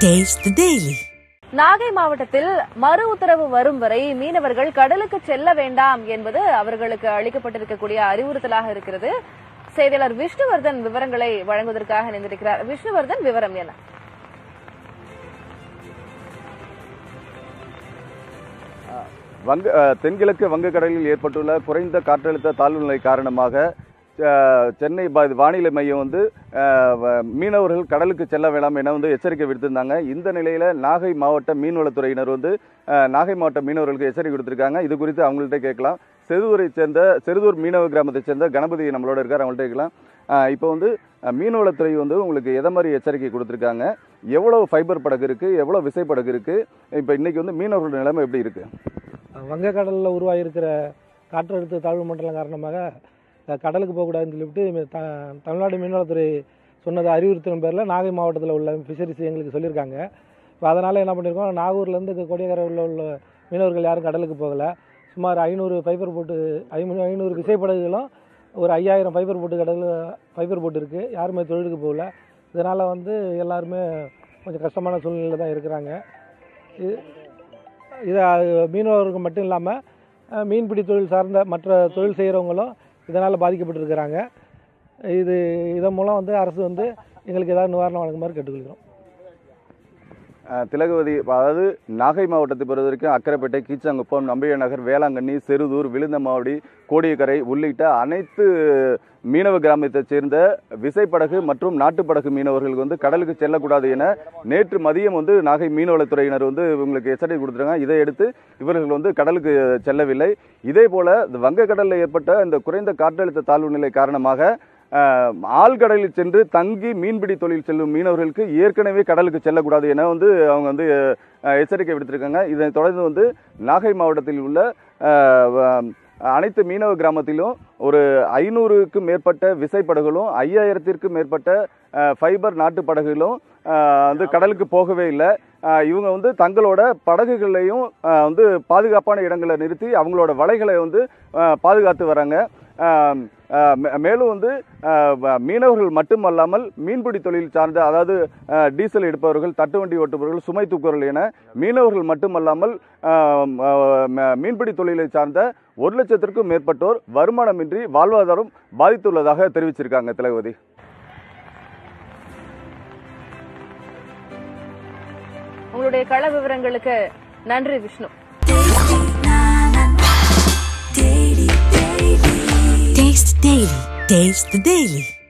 Taste the Daily. Nagai மாவட்டத்தில் மறு உத்தரவு வரும் வரை மீனவர்கள் கடலுக்கு செல்ல வேண்டாம் என்பது அவர்களுக்கு அளிக்கப்பட்டிருக்கக்கூடிய அறிவுறுத்தலாக இருக்கிறது. செய்தியாளர் விஷ்ணுவர்தன் விவரங்களை வழங்குவதற்காக இணைந்திருக்கிறார். விஷ்ணுவர்தன், விவரம் என்ன? தென்கிழக்கு வங்கக்கடலில் ஏற்பட்டுள்ள குறைந்த காற்றழுத்த தாழ்வு நிலை காரணமாக சென்னை வானிலை மையம் மீனவர்கள் கடலுக்கு செல்ல வேண்டாம் என எச்சரிக்கை விடுத்திருந்தாங்க. இந்த நிலையில நாகை மாவட்ட மீன்வளத்துறையினர் நாகை மாவட்ட மீனவர்களுக்கு எச்சரிக்கை கொடுத்திருக்காங்க. இது குறித்து அவங்கள்ட்ட கேட்கலாம். செருதூர் மீனவ கிராமத்தை சேர்ந்த கணபதி நம்மளோட இருக்கார், அவங்கள்ட்ட கேட்கலாம். இப்போ மீன்வளத்துறை உங்களுக்கு எதை மாதிரி எச்சரிக்கை கொடுத்திருக்காங்க, எவ்வளவு ஃபைபர் படகு இருக்கு, எவ்வளவு விசை படகு இருக்கு, இப்போ இன்னைக்கு மீனவர்கள் நிலைமை எப்படி இருக்கு? வங்கக்கடலில் உருவாகியிருக்கிற காற்றழுத்த தாழ்வு மண்டலம் காரணமாக கடலுக்கு போகக்கூடாதுன்னு சொல்லிவிட்டு தமிழ்நாடு மீன்வளத்துறை சொன்னது அறிவுறுத்தின பேரில் நாகை மாவட்டத்தில் உள்ள ஃபிஷரிஸ் எங்களுக்கு சொல்லியிருக்காங்க. இப்போ அதனால் என்ன பண்ணியிருக்கோம், நாகூர்லேருந்து கோடியக்கரையில் உள்ள மீனவர்கள் யாரும் கடலுக்கு போகலை. சுமார் 500 ஃபைபர் போட்டு 500 விசைப்படகுகளும் ஒரு 5000 ஃபைபர் போட்டு இருக்குது. யாருமே தொழிலுக்கு போகல. இதனால் எல்லாருமே கொஞ்சம் கஷ்டமான சூழ்நிலையில் தான் இருக்கிறாங்க. இது மீனவர்கள் மட்டும் இல்லாமல் மீன்பிடி தொழில் சார்ந்த மற்ற தொழில் செய்கிறவங்களும் இதனால் பாதிக்கப்பட்டிருக்கிறாங்க. இதன் மூலம் அரசு எங்களுக்கு ஏதாவது நிவாரணம் வழங்குமாறு கேட்டுக்கொள்கிறோம். திலகவதி, அதாவது நாகை மாவட்டத்தை பொறுத்த வரைக்கும் அக்கரைப்பேட்டை, கீச்சாங்குப்பம், நம்பிய நகர், வேளாங்கண்ணி, செருதூர், விழுந்தமாவடி, கோடியக்கரை உள்ளிட்ட அனைத்து மீனவ கிராமத்தைச் சேர்ந்த விசைப்படகு மற்றும் நாட்டுப்படகு மீனவர்களுக்கு கடலுக்கு செல்லக்கூடாது என நேற்று மதியம் நாகை மீனவளத்துறையினர் இவங்களுக்கு எச்சரிக்கை கொடுத்துருக்காங்க. இதையடுத்து இவர்கள் கடலுக்கு செல்லவில்லை. இதே போல வங்கக்கடலில் ஏற்பட்ட இந்த குறைந்த காற்றழுத்த தாழ்வு நிலை காரணமாக ஆழ்கடலில் சென்று தங்கி மீன்பிடி தொழில் செல்லும் மீனவர்களுக்கு ஏற்கனவே கடலுக்கு செல்லக்கூடாது என அவங்க எச்சரிக்கை விடுத்திருக்காங்க. இதனைத் தொடர்ந்து நாகை மாவட்டத்தில் உள்ள அனைத்து மீனவ கிராமத்திலும் ஒரு 500க்கும் மேற்பட்ட விசைப்படகுகளும் 5000த்திற்கும் மேற்பட்ட ஃபைபர் நாட்டு படகுகளும் கடலுக்கு போகவே இல்லை. இவங்க தங்களோட படகுகளையும் பாதுகாப்பான இடங்களை நிறுத்தி அவங்களோட வலைகளை பாதுகாத்து வராங்க. மேலும் மீனவர்கள் மட்டுமல்லாமல் மீன்பிடி தொழில் சார்ந்த, அதாவது டீசல் எடுப்பவர்கள், தட்டுவண்டி ஓட்டுபவர்கள், சுமை தூக்குவர்கள் என மீனவர்கள் மட்டுமல்லாமல் மீன்பிடி தொழிலை சார்ந்த 1 லட்சத்திற்கும் மேற்பட்டோர் வருமானமின்றி வாழ்வாதாரம் பாதித்துள்ளதாக தெரிவிச்சிருக்காங்க. திலகவதி, உங்களுடைய கள விவரங்களுக்கு நன்றி விஷ்ணு. Taste the Daily.